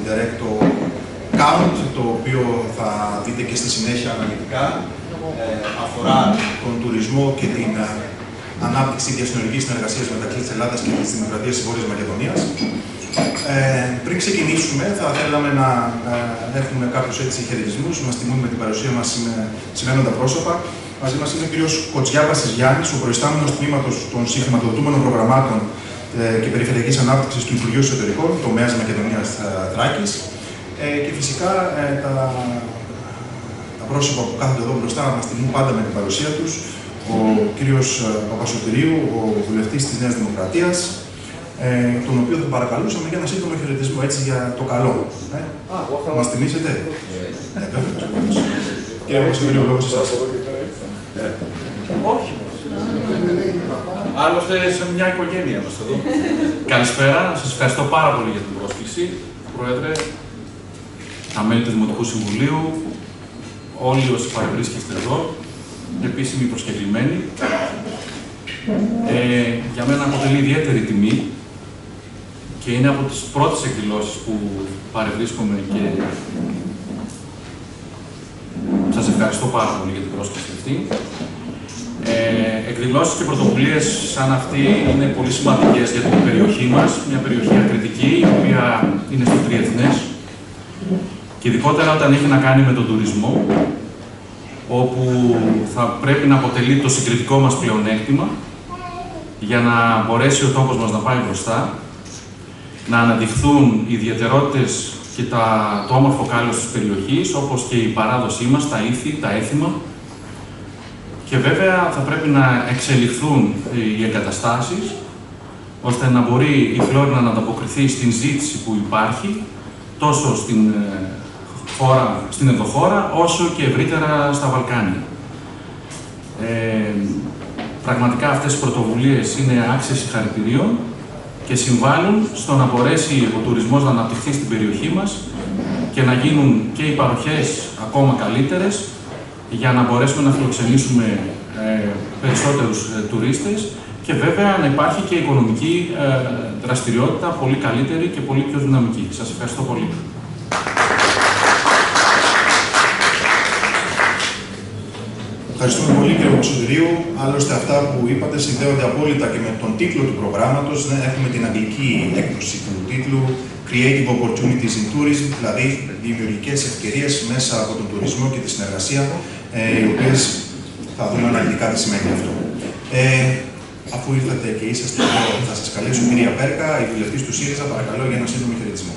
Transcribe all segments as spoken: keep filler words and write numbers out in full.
Indirect το count, το οποίο θα δείτε και στη συνέχεια αναλυτικά. Ε, αφορά τον τουρισμό και την ανάπτυξη διασυνορικής συνεργασίας μεταξύ της Ελλάδας και της Δημοκρατίας της Βόρειας Μακεδονίας. Ε, πριν ξεκινήσουμε, θα θέλαμε να ε, έχουμε κάποιους έτσι χαιρετισμούς. Μας τιμούν με την παρουσία μας σημαίνοντα πρόσωπα. Μαζί μας είναι ο κ. Κοτσιάπας Γιάννης, ο προϊστάμενος τμήματος των συγχρηματοδοτούμενων προγραμμάτων ε, και περιφερειακής ανάπτυξης του Υπουργείου Εσωτερικών, τομέας Μακεδονίας ε, Θράκης. Ε, και φυσικά ε, τα, τα πρόσωπα που κάθονται εδώ μπροστά μας τιμούν πάντα με την παρουσία τους. Ο κ. Παπασωτηρίου, ο βουλευτής της Νέας Δημοκρατίας, ε, τον οποίο θα παρακαλούσαμε για ένα σύντομο χαιρετισμό έτσι για το καλό. Ε, μας τιμήσετε. Ε, Κύριε Παπασωτηρίου, ο λόγος εσάς. Όχι. Άλλωστε σε μια οικογένεια μας εδώ. Καλησπέρα, σας ευχαριστώ πάρα πολύ για την πρόσκληση, Πρόεδρε, τα μέλη του Δημοτικού Συμβουλίου, όλοι όσοι παρευρίσκεστε εδώ, επίσημοι προσκεκλημένοι. Ε, για μένα αποτελεί ιδιαίτερη τιμή και είναι από τις πρώτες εκδηλώσεις που παρευρίσκομαι και σας ευχαριστώ πάρα πολύ για την πρόσκληση αυτή. Ε, εκδηλώσεις και πρωτοβουλίες σαν αυτή είναι πολύ σημαντικές για την περιοχή μας, μια περιοχή ακριτική, η οποία είναι στο τριεθνές και ειδικότερα όταν έχει να κάνει με τον τουρισμό, όπου θα πρέπει να αποτελεί το συγκριτικό μας πλεονέκτημα για να μπορέσει ο τόπος μας να πάει μπροστά, να αναδειχθούν οι ιδιαιτερότητες και τα, το όμορφο κάλος της περιοχής, όπως και η παράδοσή μας, τα ήθη, τα έθιμα. Και βέβαια θα πρέπει να εξελιχθούν οι εγκαταστάσεις, ώστε να μπορεί η Φλόρινα να ανταποκριθεί στην ζήτηση που υπάρχει, τόσο στην, χώρα, στην ενδοχώρα, όσο και ευρύτερα στα Βαλκάνια. Ε, πραγματικά αυτές οι πρωτοβουλίες είναι άξιες συγχαρητηρίων και συμβάλλουν στο να μπορέσει ο τουρισμός να αναπτυχθεί στην περιοχή μας και να γίνουν και οι παροχές ακόμα καλύτερες, για να μπορέσουμε να φιλοξενήσουμε ε, περισσότερους ε, τουρίστες και βέβαια να υπάρχει και οικονομική ε, δραστηριότητα πολύ καλύτερη και πολύ πιο δυναμική. Σας ευχαριστώ πολύ. Ευχαριστούμε πολύ κύριε Παπασωτηρίου. Άλλωστε αυτά που είπατε συνδέονται απόλυτα και με τον τίτλο του προγράμματος. Ναι, έχουμε την αγγλική έκδοση του τίτλου Creative Opportunities in Tourism, δηλαδή δημιουργικές ευκαιρίες μέσα από τον τουρισμό και τη συνεργασία, ε, οι οποίες θα δούμε αναλυτικά τι σημαίνει αυτό. Ε, αφού ήρθατε και είσαστε εδώ, θα σας καλέσω κυρία Πέρκα, η βουλευτής του ΣΥΡΙΖΑ, παρακαλώ για ένα σύντομο χαιρετισμό.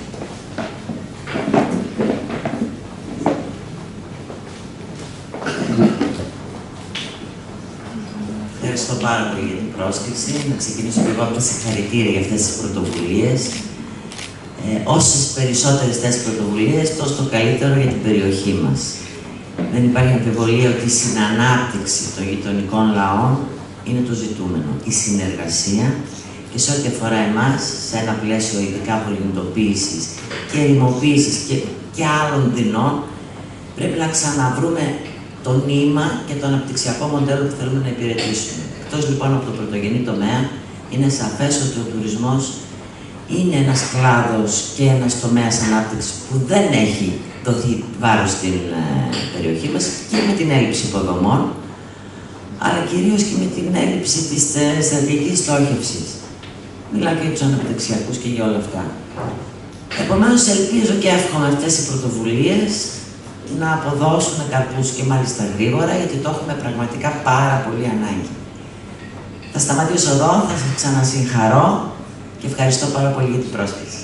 Ευχαριστώ πάρα πολύ για την πρόσκληση. Να ξεκινήσω και εγώ από τα συγχαρητήρια για αυτές τις πρωτοβουλίες. Ε, όσες περισσότερες τέτοιες πρωτοβουλίες, τόσο το καλύτερο για την περιοχή μας. Δεν υπάρχει αμφιβολία ότι η συνανάπτυξη των γειτονικών λαών είναι το ζητούμενο. Η συνεργασία και σε ό,τι αφορά εμάς, σε ένα πλαίσιο ειδικά πολιτικοποίησης και ερημοποίησης και, και άλλων δεινών, πρέπει να ξαναβρούμε το νήμα και το αναπτυξιακό μοντέλο που θέλουμε να υπηρετήσουμε. Εκτός λοιπόν από το πρωτογενή τομέα, είναι σαφές ότι ο τουρισμός είναι ένας κλάδος και ένας τομέας ανάπτυξης που δεν έχει δοθεί βάρος στην ε, περιοχή μας και με την έλλειψη υποδομών, αλλά κυρίως και με την έλλειψη της ε, στρατηγικής στόχευσης. Μιλάω και για τους αναπτυξιακούς και για όλα αυτά. Επομένως, ελπίζω και εύχομαι αυτές οι πρωτοβουλίες να αποδώσουν καρπούς και μάλιστα γρήγορα, γιατί το έχουμε πραγματικά πάρα πολύ ανάγκη. Θα σταματήσω εδώ, θα σας ξανασυγχαρώ και ευχαριστώ πάρα πολύ για την πρόσκληση.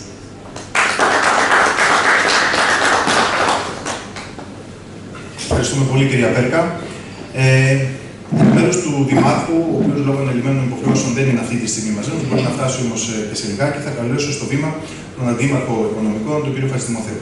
Ευχαριστούμε πολύ κυρία Πέρκα. Ε, Εκ μέρους του Δημάρχου, ο οποίος λόγω ανελημμένων υποχρεώσεων δεν είναι αυτή τη στιγμή μαζί μας, μπορεί να φτάσει όμως και σε λιγάκι, θα καλέσω στο βήμα τον Αντίμαρχο Οικονομικών, τον κύριο Χατζηδημοθέου.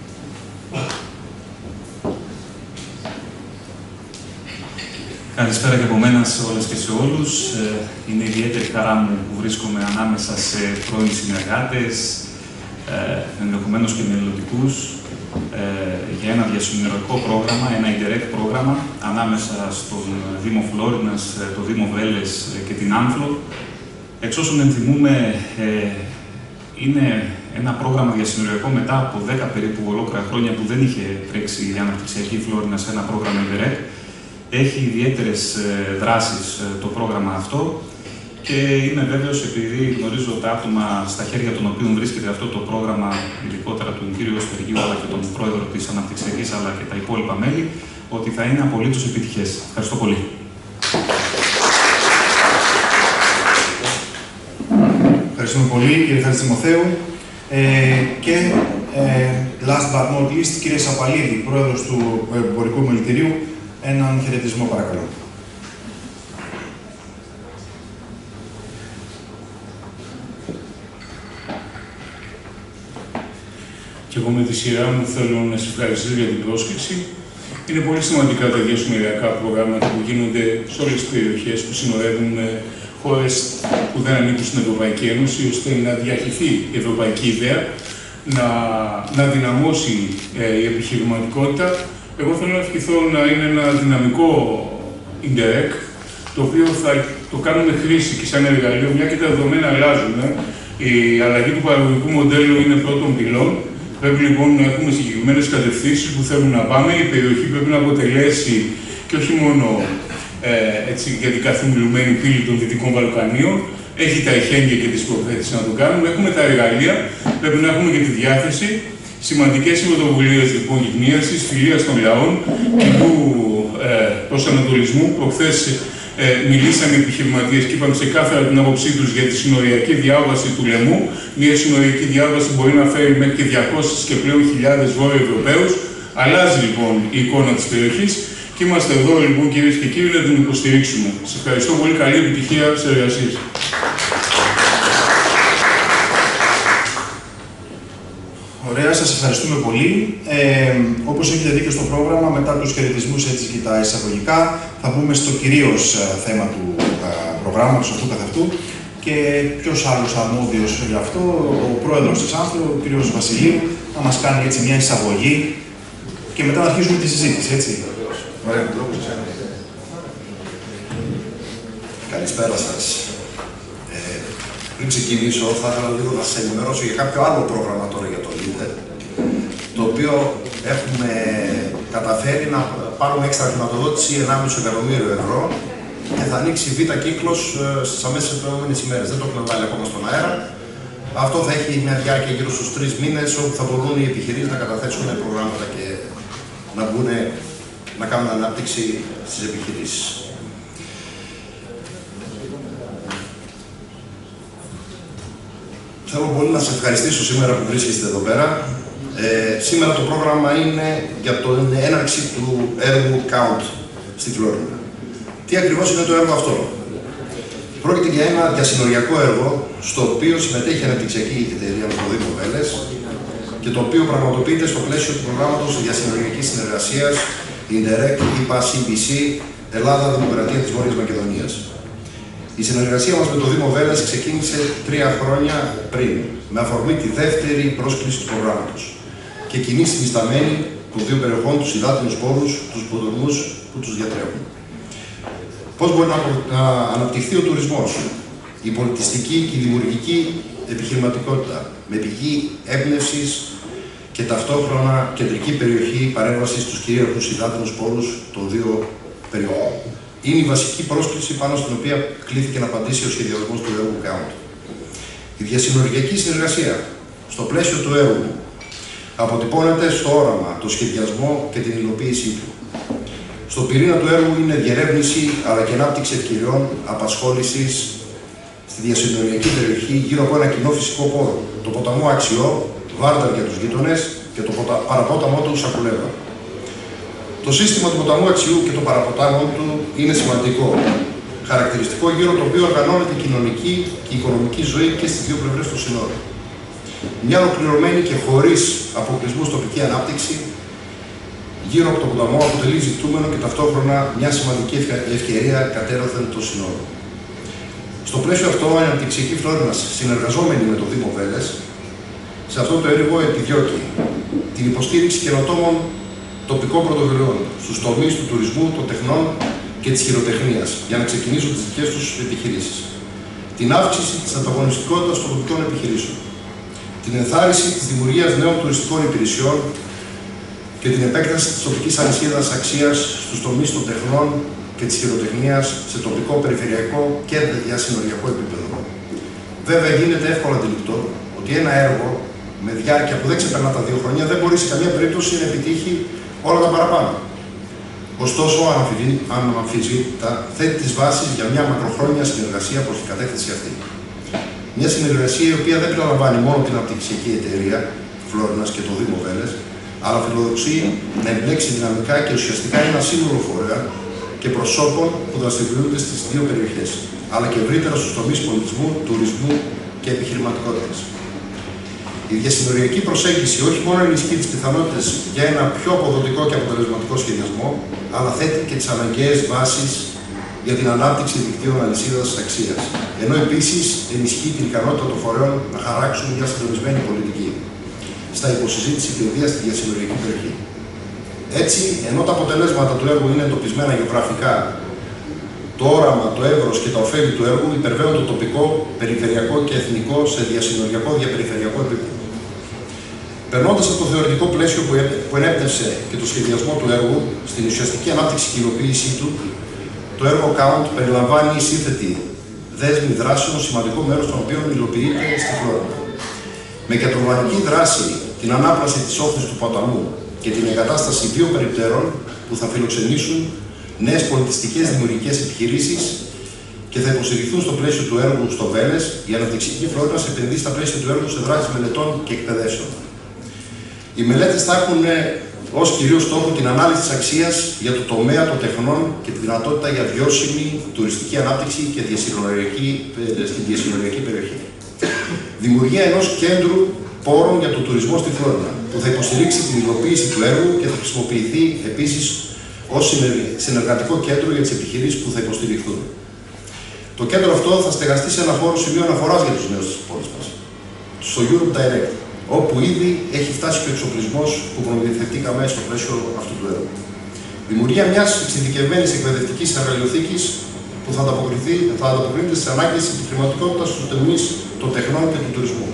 Καλησπέρα και από μένα σε όλες και σε όλους. Είναι ιδιαίτερη χαρά μου που βρίσκομαι ανάμεσα σε πρώην συνεργάτες, ενδεχομένως και μελλοντικούς, για ένα διασυνοριακό πρόγραμμα, ένα Indirect πρόγραμμα, ανάμεσα στον Δήμο Φλόρινας, το Δήμο Βέλες και την Άμφλο. Εξ όσων ενθυμούμε, είναι ένα πρόγραμμα διασυνοριακό μετά από δέκα περίπου ολόκληρα χρόνια που δεν είχε τρέξει η αναπτυξιακή Φλόρινα σε ένα πρόγραμμα Ιντερεκ. Έχει ιδιαίτερες δράσεις το πρόγραμμα αυτό και είμαι βέβαιος, επειδή γνωρίζω τα άτομα στα χέρια των οποίων βρίσκεται αυτό το πρόγραμμα, ειδικότερα του κύριου Στεργίου αλλά και τον πρόεδρο της Αναπτυξιακής αλλά και τα υπόλοιπα μέλη, ότι θα είναι απολύτως επιτυχές. Ευχαριστώ πολύ. Ευχαριστούμε πολύ, κύριε Χατζητιμοθέου. Ε, και ε, last but not least, κύριε Σαπαλίδη, πρόεδρος του Εμπορικού Μελητηρίου, έναν χαιρετισμό, παρακαλώ. Και εγώ με τη σειρά μου θέλω να σας ευχαριστήσω για την πρόσκληση. Είναι πολύ σημαντικά τα διασυνοριακά προγράμματα που γίνονται σε όλες τις περιοχές που συνορεύουν χώρες που δεν ανήκουν στην Ευρωπαϊκή Ένωση, ώστε να διαχυθεί η ευρωπαϊκή ιδέα, να, να δυναμώσει ε, η επιχειρηματικότητα. Εγώ θέλω να ευχηθώ να είναι ένα δυναμικό Ιντερεκ, το οποίο θα το κάνουμε χρήση και σαν εργαλείο, μια και τα δεδομένα αλλάζουν. Η αλλαγή του παραγωγικού μοντέλου είναι πρώτον πυλών. Πρέπει λοιπόν να έχουμε συγκεκριμένες κατευθύνσεις που θέλουμε να πάμε. Η περιοχή πρέπει να αποτελέσει και όχι μόνο ε, έτσι, για την καθημερινή πύλη των Δυτικών Βαλκανίων, έχει τα εχέγγυα και τις προθέσεις να το κάνουμε. Έχουμε τα εργαλεία, πρέπει να έχουμε και τη διάθεση. Σημαντικές πρωτοβουλίες λοιπόν γυμνίασης, φιλίας των λαών, κοινού ε, προσανατολισμού. Προχθές ε, μιλήσαμε επιχειρηματίες και είπαν ξεκάθαρα την άποψή τους για τη συνοριακή διάβαση του λαιμού. Μια συνοριακή διάβαση μπορεί να φέρει μέχρι και διακόσιες και πλέον χιλιάδες Βόρειο Ευρωπαίους. Αλλάζει λοιπόν η εικόνα της περιοχής και είμαστε εδώ λοιπόν κυρίες και κύριοι να την υποστηρίξουμε. Σας ευχαριστώ πολύ, καλή επιτυχία στις εργασίες. Ωραία, σας ευχαριστούμε πολύ. Ε, όπως έχετε δει και στο πρόγραμμα, μετά τους χαιρετισμούς έτσι και τα εισαγωγικά, θα μπούμε στο κυρίως θέμα του α, προγράμματος αυτού καθ' αυτού. Και ποιος άλλος αρμόδιος γι' αυτό, ο πρόεδρος της Άνθρο, ο κύριος Βασιλείου, να μας κάνει έτσι μια εισαγωγή και μετά να αρχίσουμε τη συζήτηση, έτσι. Ωραία. Καλησπέρα σας. Ε, πριν ξεκινήσω, θα ήθελα λίγο να σας ενημερώσω για κάποιο άλλο πρόγραμμα τώρα για το Leader, το οποίο έχουμε καταφέρει να πάρουμε έξτρα χρηματοδότηση ενάμιση εκατομμύριο ευρώ και θα ανοίξει β' κύκλος στις αμέσως επόμενες ημέρες. Δεν το έχουμε βάλει ακόμα στον αέρα. Αυτό θα έχει μια διάρκεια γύρω στους τρεις μήνες, όπου θα μπορούν οι επιχειρήσεις να καταθέσουν προγράμματα και να μπουν να κάνουν ανάπτυξη στις επιχειρήσεις. Θέλω πολύ να σας ευχαριστήσω σήμερα που βρίσκεστε εδώ πέρα. Ε, σήμερα το πρόγραμμα είναι για την έναρξη του έργου Count στη Φλόρινα. Τι ακριβώς είναι το έργο αυτό? Πρόκειται για ένα διασυνοριακό έργο, στο οποίο συμμετέχει η αναπτυξιακή εταιρεία με το Δήμο Βέλες και το οποίο πραγματοποιείται στο πλαίσιο του προγράμματος διασυνοριακής συνεργασίας Ιντερεκ, ΙΠΑ, σι μπι σι, Ελλάδα, Δημοκρατία της Βόρειας Μακεδονίας. Η συνεργασία μας με το Δήμο Βέλες ξεκίνησε τρία χρόνια πριν, με αφορμή τη δεύτερη πρόσκληση του προγράμματος και κοινή συνισταμένη των δύο περιοχών, τους υδάτινους πόρους, τους ποταμούς που τους διατρέχουν. Πώς μπορεί να αναπτυχθεί ο τουρισμός, η πολιτιστική και η δημιουργική επιχειρηματικότητα, με πηγή έμπνευσης και ταυτόχρονα κεντρική περιοχή παρέμβασης στους κυρίαρχους υδάτινους πόρους των δύο περιοχών. Είναι η βασική πρόσκληση πάνω στην οποία κλήθηκε να απαντήσει ο σχεδιασμός του έργου Count. Η διασυνοριακή συνεργασία στο πλαίσιο του έργου αποτυπώνεται στο όραμα, το σχεδιασμό και την υλοποίησή του. Στο πυρήνα του έργου είναι διερεύνηση αλλά και ανάπτυξη ευκαιριών απασχόλησης στη διασυνοριακή περιοχή γύρω από ένα κοινό φυσικό πόρο, το ποταμό Αξιό, Βάρδαρ για τους γείτονες και το παραπόταμό του Σακουλέβα. Το σύστημα του ποταμού Αξιού και το παραποτάμο του είναι σημαντικό, χαρακτηριστικό γύρω το οποίο οργανώνεται η κοινωνική και η οικονομική ζωή και στις δύο πλευρές του συνόρου. Μια ολοκληρωμένη και χωρίς αποκλεισμούς τοπική ανάπτυξη γύρω από το ποταμό αποτελεί ζητούμενο και ταυτόχρονα μια σημαντική ευκαιρία κατέρωθεν των συνόρων. Στο πλαίσιο αυτό, η αναπτυξιακή Φλόρινα, συνεργαζόμενη με το Δήμο Βέλες, σε αυτό το έργο επιδιώκει την υποστήριξη καινοτόμων τοπικών πρωτοβουλειών στους τομείς του τουρισμού, των τεχνών και της χειροτεχνίας για να ξεκινήσουν τις δικές τους επιχειρήσεις. Την αύξηση της ανταγωνιστικότητας των τοπικών επιχειρήσεων. την ενθάρρυνση της δημιουργίας νέων τουριστικών υπηρεσιών και την επέκταση της τοπικής αλυσίδας αξίας στους τομείς των τεχνών και της χειροτεχνίας σε τοπικό, περιφερειακό και διασυνοριακό επίπεδο. Βέβαια, γίνεται εύκολα αντιληπτό ότι ένα έργο με διάρκεια που δεν ξεπερνά τα δύο χρόνια δεν μπορεί σε καμία περίπτωση να επιτύχει όλα τα παραπάνω. Ωστόσο, αναμφισβήτητα θέτει τις βάσεις για μια μακροχρόνια συνεργασία προς την κατεύθυνση αυτή. Μια συνεργασία η οποία δεν περιλαμβάνει μόνο την αναπτυξιακή εταιρεία Φλόρινας και το Δήμο Βέλες, αλλά φιλοδοξεί να εμπλέξει δυναμικά και ουσιαστικά ένα σύνολο φορέα και προσώπων που δραστηριοποιούνται στις δύο περιοχές, αλλά και ευρύτερα στους τομείς πολιτισμού, τουρισμού και επιχειρηματικότητας. Η διασυνοριακή προσέγγιση όχι μόνο ενισχύει τις πιθανότητες για ένα πιο αποδοτικό και αποτελεσματικό σχεδιασμό, αλλά θέτει και τις αναγκαίες βάσεις για την ανάπτυξη δικτύων αλυσίδας αξίας, ενώ επίσης ενισχύει την ικανότητα των φορέων να χαράξουν μια συντονισμένη πολιτική στα υποσυζήτηση παιδεία στη διασυνοριακή περιοχή. Έτσι, ενώ τα αποτελέσματα του έργου είναι εντοπισμένα γεωγραφικά, το όραμα, το εύρος και τα ωφέλη του έργου υπερβαίνουν το τοπικό, περιφερειακό και εθνικό σε διασυνοριακό διαπεριφερειακό επίπεδο. Περνώντας από το θεωρητικό πλαίσιο που ενέπνευσε και το σχεδιασμό του έργου στην ουσιαστική ανάπτυξη και υλοποίησή του, το έργο Count περιλαμβάνει σύνθετη δέσμη δράσεων, σημαντικό μέρος των οποίων υλοποιείται στη Φλόρινα. Με κεντροβανική δράση την ανάπλαση της όχθης του ποταμού και την εγκατάσταση δύο περιπτέρων που θα φιλοξενήσουν νέες πολιτιστικές δημιουργικές επιχειρήσεις και θα υποστηριχθούν στο πλαίσιο του έργου στο Βέλες, η αναπτυξιακή Φλόρινα επενδύει στα πλαίσια του έργου σε δράσεις μελετών και εκπαιδεύσεων. Οι μελέτες θα έχουν ως κυρίως στόχο την ανάλυση της αξίας για το τομέα των τεχνών και τη δυνατότητα για βιώσιμη τουριστική ανάπτυξη και διασυνοριακή, στην διασυνοριακή περιοχή. Δημιουργία ενός κέντρου πόρων για τον τουρισμό στη Φλόρινα, που θα υποστηρίξει την υλοποίηση του έργου και θα χρησιμοποιηθεί επίσης ως συνεργατικό κέντρο για τις επιχειρήσεις που θα υποστηριχθούν. Το κέντρο αυτό θα στεγαστεί σε ένα χώρο σημείο αναφοράς για τους νέους της πόλης μας, στο Europe Direct, όπου ήδη έχει φτάσει και ο εξοπλισμός που προμηθευτήκαμε στο πλαίσιο αυτού του έργου. Δημιουργία μιας εξειδικευμένης εκπαιδευτικής εργαλειοθήκης που θα, θα ανταποκρίνεται στις ανάγκες της επιχειρηματικότητας στους τομείς των τεχνών και του τουρισμού.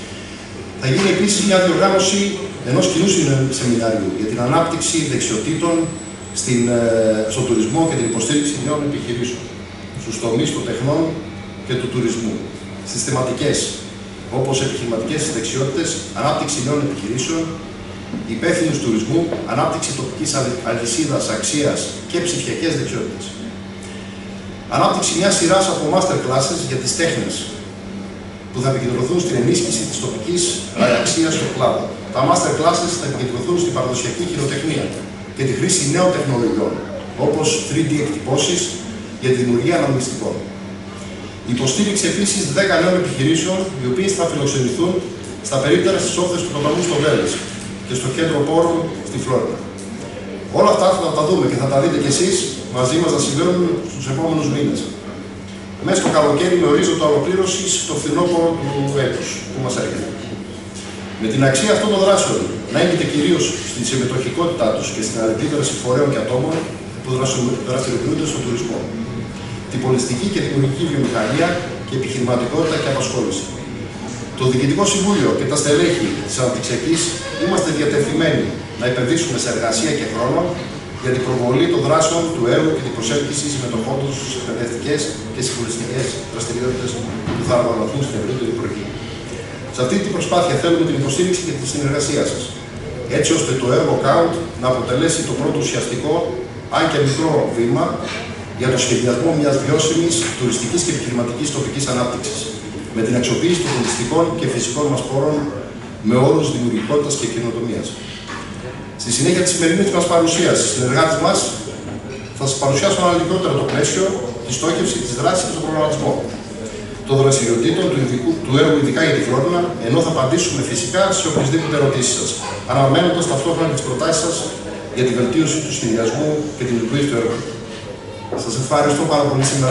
Θα γίνει επίσης μια διοργάνωση ενός κοινού σεμινάριου για την ανάπτυξη δεξιοτήτων στην, στον τουρισμό και την υποστήριξη νέων επιχειρήσεων στους τομείς των τεχνών και του τουρισμού. Στις θεματικές, όπως επιχειρηματικές δεξιότητες, ανάπτυξη νέων επιχειρήσεων, υπεύθυνους τουρισμού, ανάπτυξη τοπικής αλυσίδας αξίας και ψηφιακές δεξιότητες. Ανάπτυξη μιας σειράς από master classes για τις τέχνες, που θα επικεντρωθούν στην ενίσχυση της τοπικής αξίας στο κλάδο. Τα master classes θα επικεντρωθούν στην παραδοσιακή χειροτεχνία και τη χρήση νέων τεχνολογιών, όπως θρι ντι εκτυπώσεις για τη δημιουργία αναμνηστικών. Η υποστήριξη επίσης δέκα νέων επιχειρήσεων, οι οποίες θα φιλοξενηθούν στα περίπτερα στις όχθες του ποταμού στο Βέλες και στο κέντρο πόρων στη Φλόρινα. Όλα αυτά θα τα δούμε και θα τα δείτε κι εσείς μαζί μας να συμβαίνουν στους επόμενους μήνες. Μέσα στο καλοκαίρι με ορίζοντα ολοκλήρωσης το φθινόπωρο του έτους που μας έρχεται. Με την αξία αυτών των δράσεων να έγκυται κυρίως στη συμμετοχικότητά τους και στην αλληλεπίδραση φορέων και ατόμων που δραστηριοποιούνται στον τουρισμό, την πολιτιστική και δημιουργική βιομηχανία και επιχειρηματικότητα και απασχόληση. Το Διοικητικό Συμβούλιο και τα στελέχη της Αναπτυξιακής είμαστε διατεθειμένοι να επενδύσουμε σε εργασία και χρόνο για την προβολή των δράσεων του έργου και την προσέλκυση συμμετοχών τους στις εκπαιδευτικές και συμβουλευτικές δραστηριότητες που θα οργανωθούν στην ευρύτερη περιοχή. Σε αυτή την προσπάθεια θέλουμε την υποστήριξη και τη συνεργασία σας, έτσι ώστε το έργο Count να αποτελέσει το πρώτο ουσιαστικό, αν και μικρό βήμα, για το σχεδιασμό μιας βιώσιμης τουριστικής και επιχειρηματικής τοπικής ανάπτυξης, με την αξιοποίηση των πολιτιστικών και φυσικών μας πόρων με όρους δημιουργικότητας και καινοτομίας. Στη συνέχεια της σημερινής μας παρουσίας, οι συνεργάτες μας θα σας παρουσιάσουν αναλυτικότερα το πλαίσιο, τη στόχευση, της δράσης και τον προγραμματισμό των δραστηριοτήτων του, ειδικού, του έργου, ειδικά για τη Φλόρινα, ενώ θα απαντήσουμε φυσικά σε οποιασδήποτε ερωτήσεις σας, αναμένοντας ταυτόχρονα τις προτάσεις σας για τη βελτίωση του σχεδιασμού και την υλοποίηση του έργου. Σας ευχαριστώ πάρα πολύ σήμερα.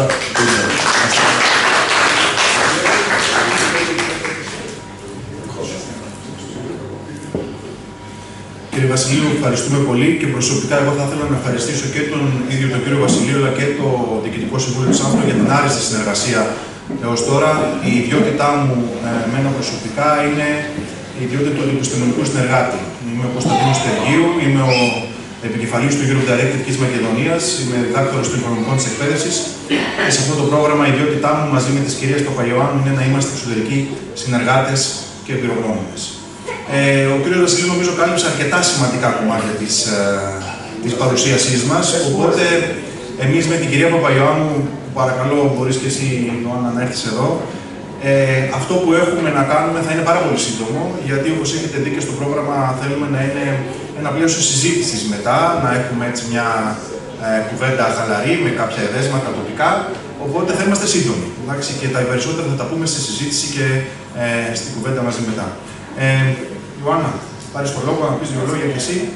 Κύριε Βασιλείου, ευχαριστούμε πολύ και προσωπικά εγώ θα ήθελα να ευχαριστήσω και τον ίδιο τον κύριο Βασιλείο αλλά και το Διοικητικό Συμβούλιο της Άμπρο για την άριστη συνεργασία Έως τώρα η ιδιότητά μου ε, εμένα προσωπικά είναι η ιδιότητα του επιστημονικού συνεργάτη. Είμαι ο Κωνσταντίνος Τεργίου, είμαι ο επικεφαλής του Europe Directive της Μακεδονίας, είμαι διδάκτορος των οικονομικών της εκπαίδευσης και σε αυτό το πρόγραμμα η ιδιότητά μου μαζί με τις κυρίες Παπαϊωάννου είναι να είμαστε εξωτερικοί συνεργάτες και εμπειρογνώμονες. Ε, ο κ. Βασιλείου νομίζω κάλυψε αρκετά σημαντικά κομμάτια της, ε, της παρουσίασής μας, οπότε εμείς με την κυρία Παπαϊωάννου, που παρακαλώ μπορείς και εσύ Ιωάννα να έρθεις εδώ, ε, αυτό που έχουμε να κάνουμε θα είναι πάρα πολύ σύντομο, γιατί όπως έχετε δει και στο πρόγραμμα θέλουμε να είναι ένα πλαίσιο συζήτησης μετά, να έχουμε έτσι μια ε, κουβέντα χαλαρή με κάποια εδέσματα τοπικά, οπότε θα είμαστε σύντομοι. Εντάξει, και τα περισσότερα θα τα πούμε στη συζήτηση και ε, στην κουβέντα μαζί μετά. Ε, Ιωάννα, πάρεις το λόγο να πεις δύο λόγια και εσύ.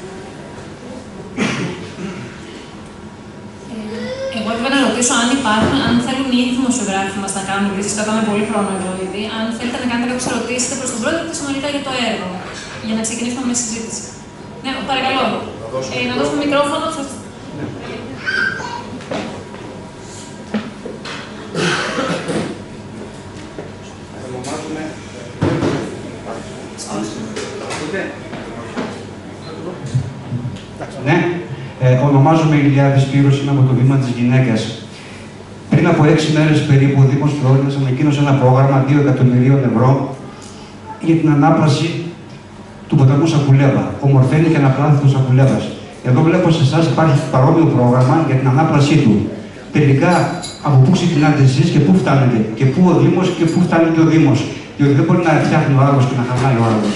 Εγώ έπρεπε να ρωτήσω αν υπάρχουν, αν θέλουν οι ίδιοι δημοσιογράφοι μας να κάνουν ερωτήσεις, κρατάμε πολύ χρόνο εδώ ήδη, αν θέλετε να κάνετε κάποιες ερωτήσεις προς τον πρόεδρο και συνολικά για το έργο, για να ξεκινήσουμε με συζήτηση. Ναι, παρακαλώ. Ε, να δώσουμε μικρόφωνο. Ναι, ε, ονομάζομαι Ηλιάδης Σπύρος, είμαι από το Βήμα της Γυναίκας. Πριν από έξι μέρες περίπου, ο Δήμος Φλόρινας ανακοίνωσε ένα πρόγραμμα δύο εκατομμυρίων ευρώ για την ανάπλαση του ποταμού Σακουλέβα, ομορφαίνει και αναπλάθητο Σακουλέβας. Εδώ βλέπω σε εσάς υπάρχει παρόμοιο πρόγραμμα για την ανάπλασή του. Τελικά, από πού ξεκινάτε εσείς και πού φτάνετε, και πού ο Δήμος και πού φτάνει και ο Δήμος. Διότι δεν μπορεί να φτιάχνει ο άλλος και να χαλάει ο άλλος.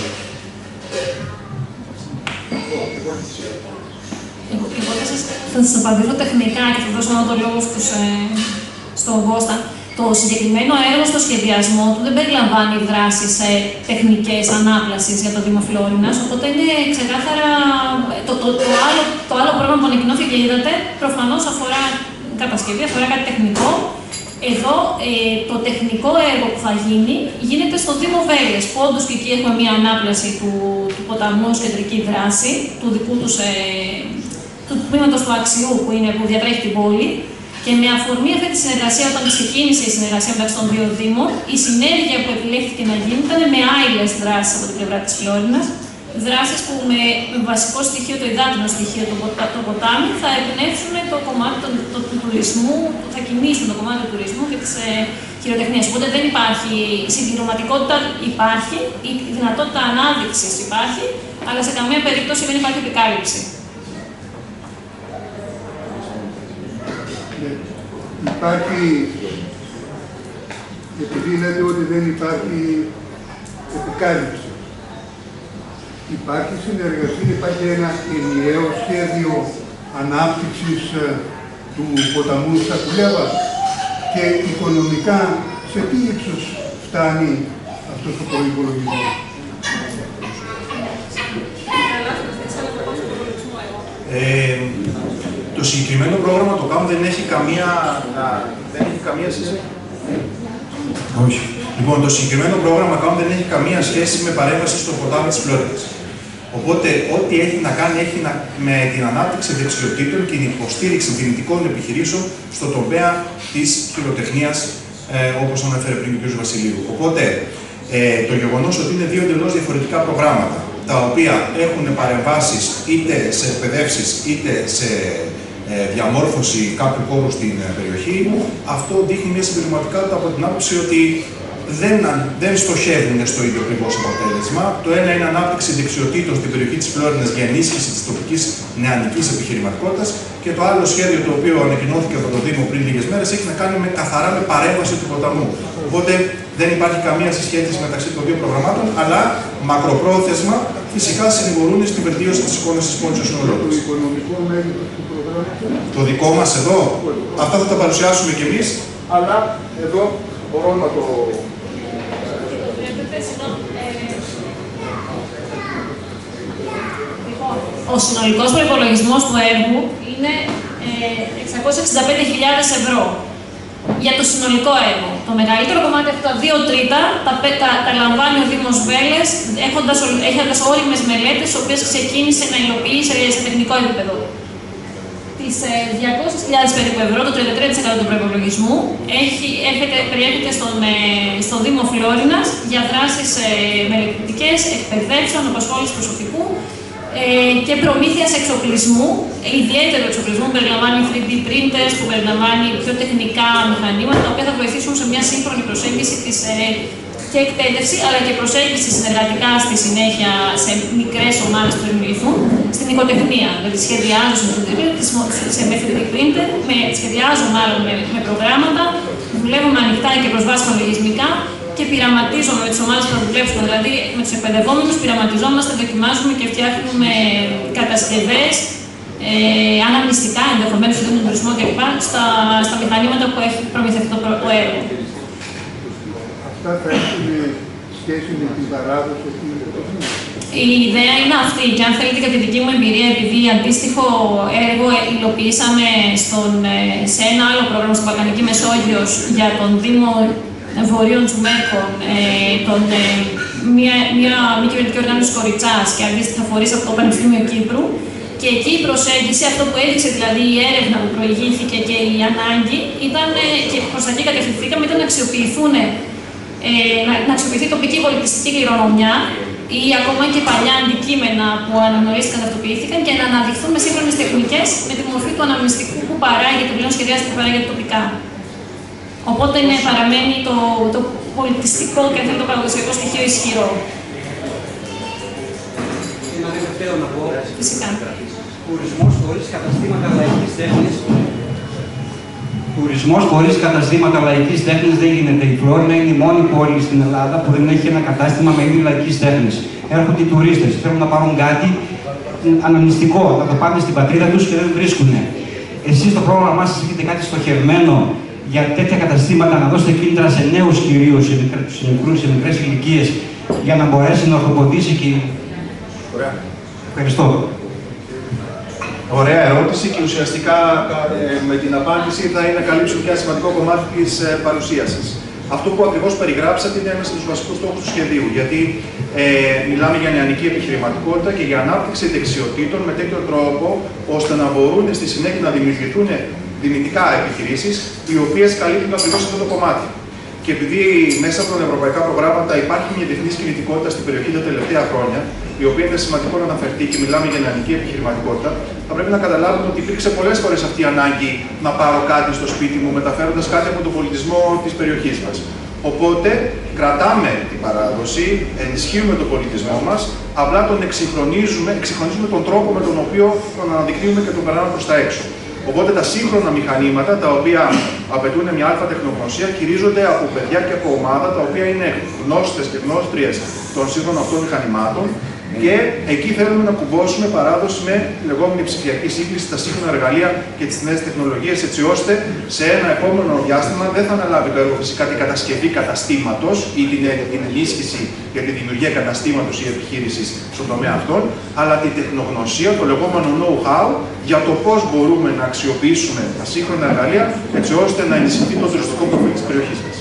Θα σας απαντήσω τεχνικά και θα δώσω το λόγο στους, ε, στον Κώστα. Το συγκεκριμένο έργο στο σχεδιασμό του δεν περιλαμβάνει δράσεις ε, τεχνικές ανάπλασης για το Δήμο Φλόρινας, οπότε είναι ξεκάθαρα το, το, το, άλλο, το άλλο πρόγραμμα που ανακοινώθηκε και είδατε, προφανώς αφορά κατασκευή, αφορά κάτι τεχνικό. Εδώ ε, το τεχνικό έργο που θα γίνει γίνεται στο Δήμο Βέλες, που όντως και εκεί έχουμε μια ανάπλαση του, του ποταμού ως κεντρική δράση, του δικού τους ε, του τμήματος του Αξιού που, είναι, που διατρέχει την πόλη. Και με αφορμή αυτή τη συνεργασία, όταν ξεκίνησε η συνεργασία μεταξύ των δύο Δήμων, η συνέργεια που επιλέχθηκε να γίνει ήταν με άειλες δράσεις από την πλευρά της Φλόρινας. Δράσεις που με, με βασικό στοιχείο, το υδάτινο στοιχείο, το, το ποτάμι, θα εμπνεύσουν το κομμάτι του το, το, τουρισμού, θα κινήσουν το κομμάτι του τουρισμού και της ε, χειροτεχνίας. Οπότε δεν υπάρχει συμπληρωματικότητα, υπάρχει, η δυνατότητα ανάδειξης υπάρχει, αλλά σε καμία περίπτωση δεν υπάρχει επικάλυψη. Υπάρχει, επειδή λέτε ότι δεν υπάρχει επικάλυψη, υπάρχει συνεργασία, υπάρχει ένα ενιαίο σχέδιο ανάπτυξης του ποταμού Σακουλέβα και οικονομικά σε τι ύψος φτάνει αυτός ο προϋπολογισμός. Ε, το συγκεκριμένο πρόγραμμα το ΚΑΜ δεν έχει καμία, δεν έχει καμία σχέση. Όχι. Λοιπόν, το συγκεκριμένο πρόγραμμα ΚΑΜ δεν έχει καμία σχέση με παρέμβαση στο ποτάμι της Φλόρινας. Οπότε, ό,τι έχει να κάνει έχει να, με την ανάπτυξη δεξιοτήτων και την υποστήριξη δυνητικών επιχειρήσεων στον τομέα της χειροτεχνίας, ε, όπως αναφέρει πριν ο κ. Βασιλείου. Οπότε, ε, το γεγονός ότι είναι δύο εντελώς διαφορετικά προγράμματα, τα οποία έχουν παρεμβάσεις είτε σε εκπαιδεύσεις είτε σε ε, διαμόρφωση κάποιου χώρου στην ε, περιοχή, αυτό δείχνει μια συμπληρωματικότητα από την άποψη ότι δεν, δεν στοχεύουν στο ίδιο ακριβώς αποτέλεσμα. Το ένα είναι ανάπτυξη δεξιοτήτων στην περιοχή της Φλόρινας για ενίσχυση της τοπικής νεανικής επιχειρηματικότητας και το άλλο σχέδιο το οποίο ανακοινώθηκε από το Δήμο πριν λίγες μέρες έχει να κάνει με, καθαρά με παρέμβαση του ποταμού. Οπότε δεν υπάρχει καμία συσχέτιση μεταξύ των δύο προγραμμάτων, αλλά μακροπρόθεσμα φυσικά συνηγορούν στην βελτίωση της εικόνας της πόλης του συνολού. Το οικονομικό μέγεθος του προγράμματος. Το δικό μας εδώ, αυτά θα τα παρουσιάσουμε κι εμείς, αλλά εδώ μπορώ να το... Ο συνολικός προϋπολογισμός του έργου είναι ε, εξακόσιες εξήντα πέντε χιλιάδες ευρώ για το συνολικό έργο. Το μεγαλύτερο κομμάτι από τα δύο τρίτα τα, τα, τα λαμβάνει ο Δήμος Βέλες, έχοντας, έχοντας όριμες μελέτες, τις οποίες ξεκίνησε να υλοποιεί σε, σε τεχνικό επίπεδο. Τι τις διακόσιες χιλιάδες περίπου ευρώ, το τριάντα τρία τοις εκατό του προϋπολογισμού, περιέχεται στον, στο Δήμο Φλόρινας για δράσεις μελετητικές, εκπαιδεύσεων, απασχόλησης προσωπικού ε, και προμήθειας εξοπλισμού, ιδιαίτερου εξοπλισμού που περιλαμβάνει θρι ντι printers, που περιλαμβάνει πιο τεχνικά μηχανήματα, τα οποία θα βοηθήσουν σε μια σύγχρονη προσέγγιση της ε, και εκπαίδευση, αλλά και προσέγγιση συνεργατικά στη συνέχεια σε μικρές ομάδες που δημιουργηθούν, στην οικοτεχνία. Δηλαδή, σχεδιάζω με θρι ντι printer, με, σχεδιάζω μάλλον με, με προγράμματα, δουλεύω με ανοιχτά και προσβάσιμα λογισμικά και πειραματίζομαι με τις ομάδες που θα δουλέψουμε. Δηλαδή, με τους εκπαιδευόμενους πειραματιζόμαστε, δοκιμάζουμε και φτιάχνουμε κατασκευές, ε, αναμνηστικά, ενδεχομένως στον τουρισμό κλπ. Στα, στα μηχανήματα που έχει προμηθευτεί το, το έργο. Αυτά θα έχουν σχέση με την παράδοση του οικοτεχνίου. Η ιδέα είναι αυτή και αν θέλετε κατά τη δική μου εμπειρία, επειδή αντίστοιχο έργο υλοποιήσαμε στον, σε ένα άλλο πρόγραμμα στην Βαλκανική Μεσόγειος για τον Δήμο Βορείων Τσουμέρκων, ε, τον, ε, μια, μια μη κυβερνητική οργάνωση Κοριτσάς και αντίστοιχα φορείς από το Πανεπιστήμιο Κύπρου. Και εκεί η προσέγγιση, αυτό που έδειξε δηλαδή η έρευνα που προηγήθηκε και η ανάγκη, ήταν, και προς τα εκεί κατευθυνθήκαμε, ήταν να αξιοποιηθούν Ε, να, να αξιοποιηθεί τοπική πολιτιστική κληρονομιά ή ακόμα και παλιά αντικείμενα που αναγνωρίστηκαν, ταυτοποιήθηκαν και να αναδειχθούν με σύγχρονες τεχνικές με τη μορφή του αναμνηστικού που παράγεται πλέον, σχεδιάζεται και παράγεται τοπικά. Οπότε ναι, παραμένει το, το πολιτιστικό και αυτό το παραδοσιακό στοιχείο ισχυρό. Ένα τελευταίο να πω. Φυσικά. Τουρισμός χωρίς καταστήματα λαϊκής τέχνης. Τουρισμός χωρίς καταστήματα λαϊκής τέχνης δεν γίνεται. Η Φλόρινα είναι η μόνη πόλη στην Ελλάδα που δεν έχει ένα κατάστημα με είδη λαϊκής τέχνης. Έρχονται οι τουρίστες, θέλουν να πάρουν κάτι αναμνηστικό, να το πάνε στην πατρίδα τους και δεν βρίσκουν. Εσείς το πρόγραμμά σας έχετε κάτι στοχευμένο για τέτοια καταστήματα, να δώσετε κίνητρα σε νέους κυρίως, σε, σε, μικρούς, σε μικρές ηλικίες, για να μπορέσει να ορθοποδήσει και. Ωραία. Ευχαριστώ. Ωραία ερώτηση και ουσιαστικά ε, με την απάντηση θα είναι να καλύψω πια σημαντικό κομμάτι της ε, παρουσίασης. Αυτό που ακριβώς περιγράψατε είναι ένας από τους βασικούς στόχους του σχεδίου, γιατί ε, μιλάμε για νεανική επιχειρηματικότητα και για ανάπτυξη δεξιοτήτων με τέτοιο τρόπο ώστε να μπορούν στη συνέχεια να δημιουργηθούν δυνητικά επιχειρήσεις οι οποίες καλύπτουν ακριβώς αυτό το κομμάτι. Και επειδή μέσα από τα ευρωπαϊκά προγράμματα υπάρχει μια διεθνής κινητικότητα στην περιοχή τα τελευταία χρόνια, η οποία είναι σημαντικό να αναφερθεί και μιλάμε για νεανική επιχειρηματικότητα, θα πρέπει να καταλάβουμε ότι υπήρξε πολλές φορές αυτή η ανάγκη να πάρω κάτι στο σπίτι μου, μεταφέροντας κάτι από τον πολιτισμό της περιοχής μας. Οπότε κρατάμε την παράδοση, ενισχύουμε τον πολιτισμό μας, απλά τον εξυγχρονίζουμε, εξυγχρονίζουμε τον τρόπο με τον οποίο τον αναδεικνύουμε και τον περνάμε προς τα έξω. Οπότε τα σύγχρονα μηχανήματα, τα οποία απαιτούν μια αλφα τεχνογνωσία, χειρίζονται από παιδιά και από ομάδα, τα οποία είναι γνώστες και γνώστριες των σύγχρονων αυτών μηχανημάτων. Και εκεί θέλουμε να κουμπώσουμε παράδοση με λεγόμενη ψηφιακή σύγκληση, τα σύγχρονα εργαλεία και τις νέες τεχνολογίες, έτσι ώστε σε ένα επόμενο διάστημα δεν θα αναλάβει το έργο φυσικά την κατασκευή καταστήματος ή την, την ενίσχυση για τη δημιουργία καταστήματος ή επιχείρησης στον τομέα αυτών, αλλά την τεχνογνωσία, το λεγόμενο know-how για το πώς μπορούμε να αξιοποιήσουμε τα σύγχρονα εργαλεία, έτσι ώστε να ενισχυθεί το τουριστικό προφίλ της περιοχής μας.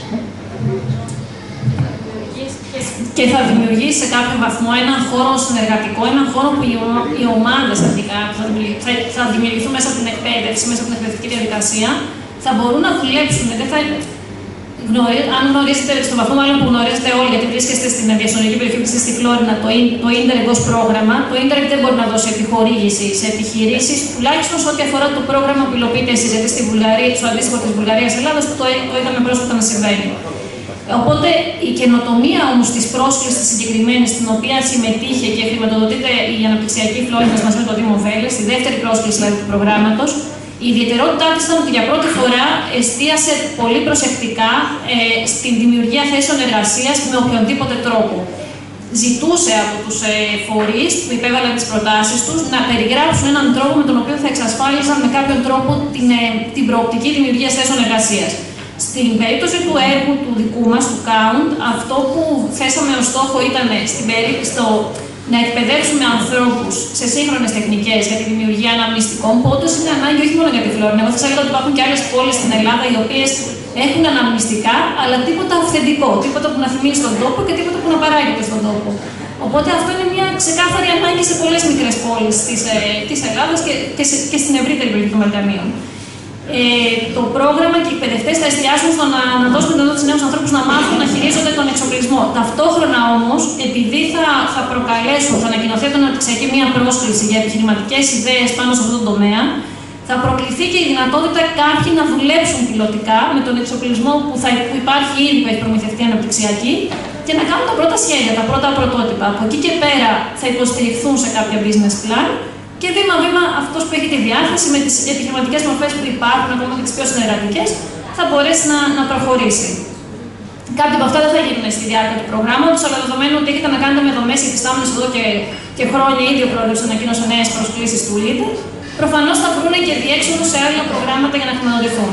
Και θα δημιουργήσει σε κάποιο βαθμό έναν χώρο συνεργατικό, έναν χώρο που οι ομάδες αρχικά που θα, θα, θα δημιουργηθούν μέσα από την εκπαίδευση, μέσα από την εκπαιδευτική διαδικασία, θα μπορούν να δουλέψουν. Δεν θα... Γνωρί... Αν γνωρίζετε, στον βαθμό μάλλον που γνωρίζετε όλοι, γιατί βρίσκεστε στην διασυνοριακή περιοχή που είστε στη Φλόρινα, το, το Ίντερεκ ως πρόγραμμα, το Ίντερεκ δεν μπορεί να δώσει επιχορήγηση σε επιχειρήσεις, τουλάχιστον σε ό,τι αφορά το πρόγραμμα που υλοποιείται εσείς, γιατί στη Βουλγαρία, στο αντίστοιχο της Βουλγαρίας-Ελλάδας, το, το είδαμε πρόσφατα να συμβαίνει. Οπότε η καινοτομία όμως της πρόσκλησης συγκεκριμένη, στην οποία συμμετείχε και χρηματοδοτείται η αναπτυξιακή Φλόρινα μαζί με το Δήμο Βέλες, στη δεύτερη πρόσκληση δηλαδή του προγράμματος, η ιδιαιτερότητά της ήταν ότι για πρώτη φορά εστίασε πολύ προσεκτικά ε, στην δημιουργία θέσεων εργασίας με οποιονδήποτε τρόπο. Ζητούσε από τους ε, φορείς που υπέβαλαν τις προτάσεις τους να περιγράψουν έναν τρόπο με τον οποίο θα εξασφάλιζαν με κάποιον τρόπο την, ε, την προοπτική δημιουργία θέσεων εργασίας. Στην περίπτωση του έργου του δικού μας, του Count, αυτό που θέσαμε ως στόχο ήταν στην περί... στο... να εκπαιδεύσουμε ανθρώπους σε σύγχρονες τεχνικές για τη δημιουργία αναμνηστικών, που όντως είναι ανάγκη όχι μόνο για τη Φλόρινα. Εγώ θα σας έλεγα ότι υπάρχουν και άλλες πόλεις στην Ελλάδα οι οποίες έχουν αναμνηστικά, αλλά τίποτα αυθεντικό. Τίποτα που να θυμίζει στον τόπο και τίποτα που να παράγεται στον τόπο. Οπότε αυτό είναι μια ξεκάθαρη ανάγκη σε πολλές μικρές πόλεις της, ε, της Ελλάδας και, και, σε, και στην ευρύτερη περιοχή των Βαλκανίων. Ε, το πρόγραμμα και οι εκπαιδευτές θα εστιάσουν στο να, να δώσουν την δυνατότητα στους νέους ανθρώπους να μάθουν να χειρίζονται τον εξοπλισμό. Ταυτόχρονα όμως, επειδή θα, θα προκαλέσουν, θα ανακοινωθεί από την αναπτυξιακή μια πρόσκληση για επιχειρηματικές ιδέες πάνω σε αυτό το τομέα, θα προκληθεί και η δυνατότητα κάποιοι να δουλέψουν πιλωτικά με τον εξοπλισμό που, θα, που υπάρχει ήδη, που έχει προμηθευτεί αναπτυξιακή, και να κάνουν τα πρώτα σχέδια, τα πρώτα πρωτότυπα. Από εκεί και πέρα θα υποστηριχθούν σε κάποια business plan και βήμα-βήμα αυτός που έχει τη διάθεση με τις επιχειρηματικές μορφές που υπάρχουν, ακόμα και τις πιο συνεργατικές, θα μπορέσει να, να προχωρήσει. Κάποια από αυτά δεν θα γίνουν στη διάρκεια του προγράμματος, αλλά δεδομένου ότι έχετε να κάνετε με δομές υφιστάμενες εδώ και, και χρόνια, ήδη ο πρόεδρος ανακοίνωσε νέες προσκλήσεις του Leader, προφανώς θα βρουν και διέξοδο σε άλλα προγράμματα για να χρηματοδοτηθούν.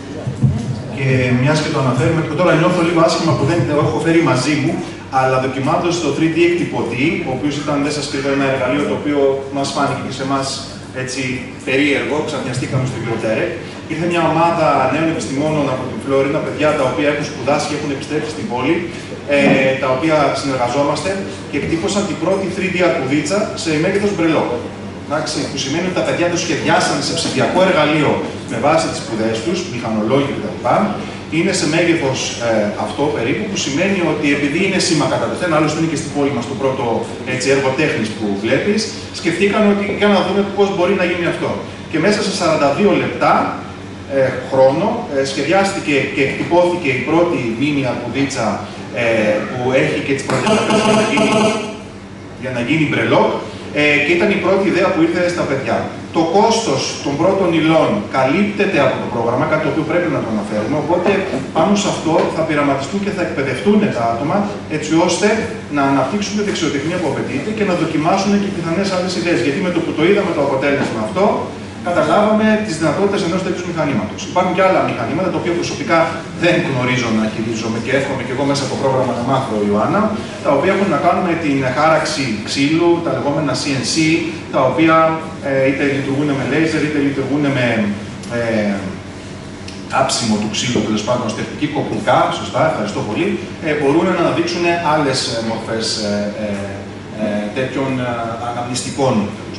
Και μια και το αναφέρουμε, και τώρα νιώθω λίγο άσχημα που δεν το έχω φέρει μαζί μου, αλλά δοκιμάζοντας το θρι ντι εκτυπωτή, ο οποίος ήταν, δεν σας κρύβω, ένα εργαλείο το οποίο μας φάνηκε και σε εμάς έτσι περίεργο, ξαφνιαστήκαμε στο Γιωτέρε. Ήρθε μια ομάδα νέων επιστημόνων από την Φλόρινα, παιδιά τα οποία έχουν σπουδάσει και έχουν επιστρέψει στην πόλη, ε, τα οποία συνεργαζόμαστε και εκτύπωσαν την πρώτη θρι ντι αρκουδίτσα σε μέγεθος μπρελό. Εντάξει, που σημαίνει ότι τα παιδιά το σχεδιάσαν σε ψηφιακό εργαλείο με βάση τις σπουδές τους, μηχανολόγοι κτλ. Είναι σε μέγεθος ε, αυτό περίπου, που σημαίνει ότι επειδή είναι σήμα κατά τεθέν, άλλωστε είναι και στην πόλη μας το πρώτο έτσι, έργο τέχνης που βλέπεις, σκεφτήκαν ότι για να δούμε πώς μπορεί να γίνει αυτό. Και μέσα σε σαράντα δύο λεπτά ε, χρόνο ε, σχεδιάστηκε και εκτυπώθηκε η πρώτη μίνι αρκουδίτσα ε, που έχει και τις προδιαγραφές για να γίνει, για να γίνει μπρελόκ. Ε, και ήταν η πρώτη ιδέα που ήρθε στα παιδιά. Το κόστος των πρώτων υλών καλύπτεται από το πρόγραμμα, κάτι το οποίο πρέπει να το αναφέρουμε, οπότε πάνω σε αυτό θα πειραματιστούν και θα εκπαιδευτούν τα άτομα, έτσι ώστε να αναπτύξουν τη δεξιοτεχνία που απαιτείται και να δοκιμάσουν και πιθανές άλλες ιδέες. Γιατί με το που το είδαμε το αποτέλεσμα αυτό, καταλάβαμε τις δυνατότητες ενός τέτοιου μηχανήματος. Υπάρχουν και άλλα μηχανήματα, τα οποία προσωπικά δεν γνωρίζω να χειρίζομαι και εύχομαι και εγώ μέσα από το πρόγραμμα να μάθω, Ιωάννα, τα οποία έχουν να κάνουν με την χάραξη ξύλου, τα λεγόμενα σι εν σι, τα οποία ε, είτε λειτουργούν με λέιζερ, είτε λειτουργούν με ε, κάψιμο του ξύλου, τέλος πάντων στευτική κοπουλκά, σωστά, ευχαριστώ πολύ, ε, μπορούν να αναδείξουν άλλες μορφές ε, ε, ε, τέτοιων ε, αναμνηστικών.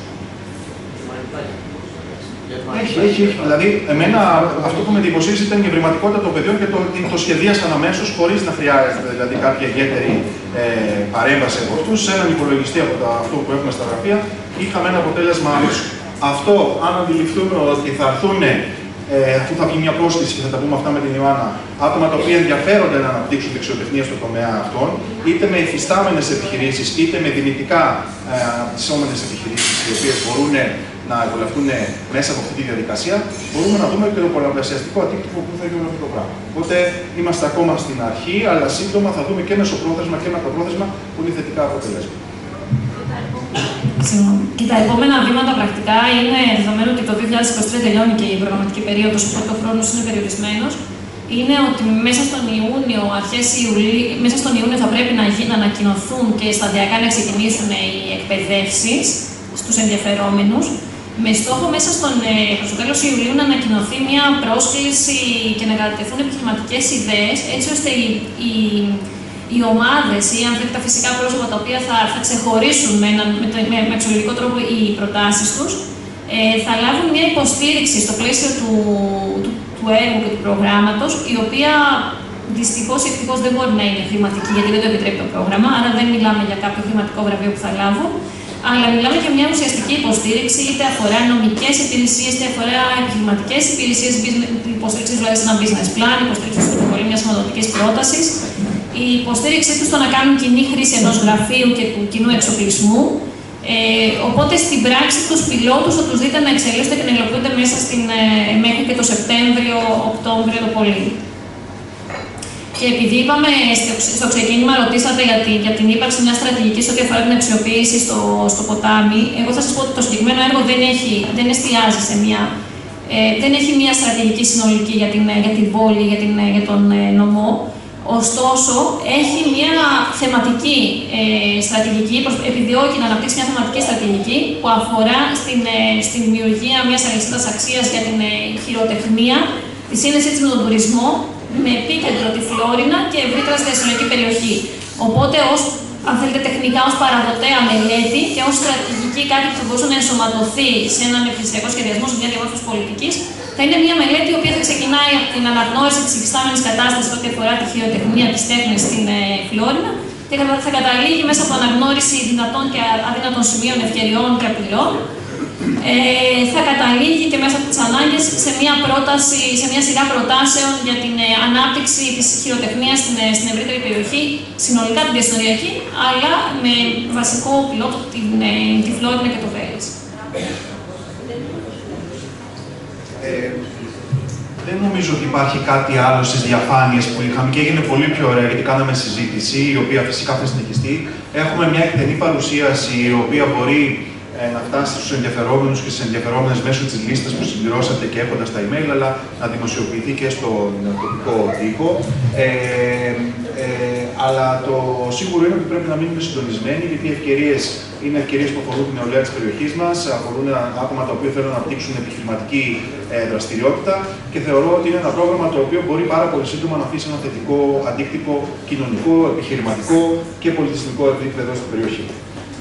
Έχει, έχει, έχει. Δηλαδή, εμένα αυτό που με εντυπωσίασε ήταν η ευρηματικότητα των παιδιών και το ότι το σχεδίασαν αμέσως, χωρίς να χρειάζεται δηλαδή, κάποια ιδιαίτερη ε, παρέμβαση από αυτούς. Σε έναν υπολογιστή από τα, αυτό που έχουμε στα γραφεία, είχαμε ένα αποτέλεσμα άμεσο. Αυτό, αν αντιληφθούμε ότι θα έρθουν, ε, αφού θα βγει μια πρόσκληση και θα τα πούμε αυτά με την Ιωάννα, άτομα τα οποία ενδιαφέρονται να αναπτύξουν δεξιοτεχνία στον τομέα αυτών, είτε με υφιστάμενες επιχειρήσεις, είτε με δυνητικά ε, αναπτυσσόμενες επιχειρήσεις, οι οποίες μπορούν να εκπαιδευτούν μέσα από αυτή τη διαδικασία, μπορούμε να δούμε και το πολλαπλασιαστικό αντίκτυπο που θα έχει αυτό το πράγμα. Οπότε είμαστε ακόμα στην αρχή, αλλά σύντομα θα δούμε και μεσοπρόθεσμα και μακροπρόθεσμα πολύ θετικά αποτελέσματα. Και τα επόμενα βήματα πρακτικά είναι, δεδομένου ότι το δύο χιλιάδες είκοσι τρία τελειώνει και η προγραμματική περίοδος, οπότε ο χρόνος είναι περιορισμένος, είναι ότι μέσα στον Ιούνιο, αρχές Ιουλίου, μέσα στον Ιούνιο θα πρέπει να, να ανακοινωθούν και σταδιακά να ξεκινήσουν οι εκπαιδεύσεις στους ενδιαφερόμενους, με στόχο μέσα στον, προς το τέλος Ιουλίου να ανακοινωθεί μια πρόσκληση και να κατατεθούν επιχειρηματικές ιδέες, έτσι ώστε οι, οι, οι ομάδες ή αν θέλετε τα φυσικά πρόσωπα τα οποία θα, θα ξεχωρίσουν με, ένα, με, με, με αξιολογικό τρόπο οι προτάσεις τους, ε, θα λάβουν μια υποστήριξη στο πλαίσιο του, του, του έργου και του προγράμματος, η οποία δυστυχώς ή ευτυχώς δεν μπορεί να είναι χρηματική, γιατί δεν το επιτρέπει το πρόγραμμα, άρα δεν μιλάμε για κάποιο χρηματικό βραβείο που θα λάβουν, αλλά μιλάμε για μια ουσιαστική υποστήριξη, είτε αφορά νομικές υπηρεσίες, είτε αφορά επιχειρηματικές υπηρεσίες, υποστήριξη δηλαδή σε ένα business plan, υποστήριξη στην υποβολή μιας χρηματοδοτικής πρότασης, η υποστήριξή τους στο να κάνουν κοινή χρήση ενός γραφείου και του κοινού εξοπλισμού. Ε, οπότε στην πράξη τους πιλότους θα τους δείτε να εξελίσσονται και να υλοποιούνται μέσα στην, ε, μέχρι και το Σεπτέμβριο-Οκτώβριο το πολύ. Και επειδή είπαμε στο, στο ξεκίνημα, ρωτήσατε για, τη, για την ύπαρξη μια στρατηγική ό,τι αφορά την αξιοποίηση στο, στο ποτάμι, εγώ θα σας πω ότι το συγκεκριμένο έργο δεν, έχει, δεν εστιάζει σε μια. Ε, δεν έχει μια στρατηγική συνολική για την, για την πόλη, για, την, για τον ε, νομό. Ωστόσο, έχει μια θεματική ε, στρατηγική, επιδιώκει να αναπτύξει μια θεματική στρατηγική που αφορά στην, ε, στην δημιουργία μιας αλυσίδας αξίας για την ε, χειροτεχνία, τη σύνδεσή της με τον τουρισμό, με επίκεντρο τη Φλόρινα και ευρύτερα στη διασυνοριακή περιοχή. Οπότε, ως αν θέλετε, τεχνικά ως παραδοτέα μελέτη και ως στρατηγική κάτι που θα μπορούσε να ενσωματωθεί σε έναν επιχειρησιακό σχεδιασμό, σε μια διαμόρφωση πολιτικής, θα είναι μια μελέτη η οποία θα ξεκινάει από την αναγνώριση της υφιστάμενης κατάστασης ό,τι αφορά τη χειροτεχνία, τις τέχνες στην ε, Φλόρινα και θα καταλήγει μέσα από αναγνώριση δυνατών και αδύνατων σημείων, ευκαιριών και απειλών. Ε, θα καταλήγει και μέσα από τις ανάγκες σε μια, πρόταση, σε μια σειρά προτάσεων για την ε, ανάπτυξη της χειροτεχνίας στην, ε, στην ευρύτερη περιοχή, συνολικά την διασυνοριακή, αλλά με βασικό πιλότο την, ε, τη Φλόρινα και το Βέλης. Ε, δεν νομίζω ότι υπάρχει κάτι άλλο στις διαφάνειες που είχαμε και έγινε πολύ πιο ωραία γιατί κάναμε συζήτηση, η οποία φυσικά θα συνεχιστεί. Έχουμε μια εκτενή παρουσίαση η οποία μπορεί ε, να φτάσει στους ενδιαφερόμενους και στις ενδιαφερόμενες μέσω της λίστας που συμπληρώσατε και έχοντας τα email, αλλά να δημοσιοποιηθεί και στον τοπικό τύπο. Ε, ε, αλλά το σίγουρο είναι ότι πρέπει να μείνουμε συντονισμένοι, γιατί οι ευκαιρίες είναι ευκαιρίες που αφορούν την νεολαία της περιοχής μας, αφορούν άτομα τα οποία θέλουν να αναπτύξουν επιχειρηματική ε, δραστηριότητα και θεωρώ ότι είναι ένα πρόγραμμα το οποίο μπορεί πάρα πολύ σύντομα να αφήσει ένα θετικό αντίκτυπο κοινωνικό, επιχειρηματικό και πολιτιστικό επίπεδο στην περιοχή.